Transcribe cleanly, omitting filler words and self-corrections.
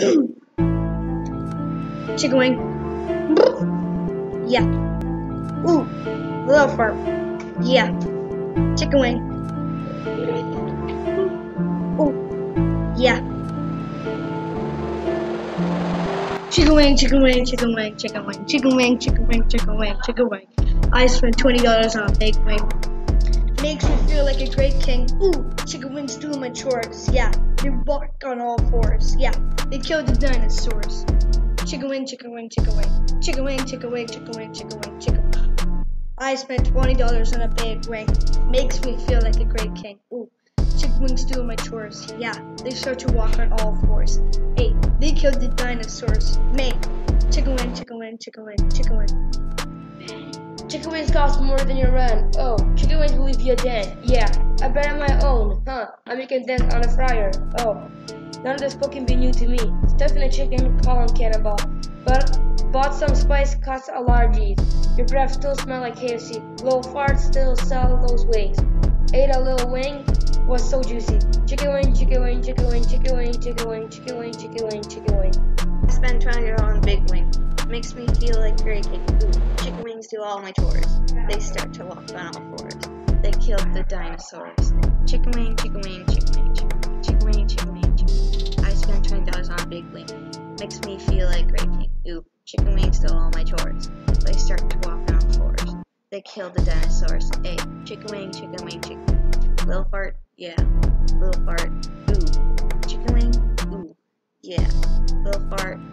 Chicken wing. Yeah. Ooh. Little fart. Yeah. Chicken wing. Ooh. Yeah. Chicken wing, chicken wing, chicken wing, chicken wing, chicken wing, chicken wing, chicken wing, chicken wing. I spent $20 on a baked wing. Makes me feel like a great king. Ooh, chicken wings doing my chores. Yeah, they walk on all fours. Yeah, they killed the dinosaurs. Chicken wing, chicken wing, chicken wing, chicken wing, chicken wing, chicken wing, chicken wing, chicken wing. I spent $20 on a baked wing. Makes me feel like a great king. Ooh, chicken wings doing my chores. Yeah, they start to walk on all fours. Hey, they killed the dinosaurs. Mate, chicken wing, chicken wing, chicken wing, chicken wing. Chicken wings cost more than your rent. Oh, chicken wings will leave you a dent. Yeah, I bet on my own. Huh, I'm making dent on a fryer. Oh, none of this book can be new to me. Stuffing a chicken, calling cannonball. But bought some spice, cuts allergies. Your breath still smell like KFC. Little farts still sell those wings. Ate a little wing, was so juicy. Chicken wing, chicken wing, chicken wing, chicken wing, chicken wing, chicken wing, chicken wing, chicken wing. I spend $20 on a big wing. Makes me feel like great king. Ooh, chicken wings do all my chores. They start to walk on all fours. They killed the dinosaurs. Chicken wing, chicken wing, chicken wing, chicken wing, chicken wing, chicken wing, chicken wing. I spend $20 on a big wing. Makes me feel like great king. Ooh, chicken wings do all my chores. They start to walk on all fours. They killed the dinosaurs. Hey, chicken wing, chicken wing, chicken wing. Little fart, yeah. Little fart, ooh. Chicken wing, ooh, yeah. Little fart.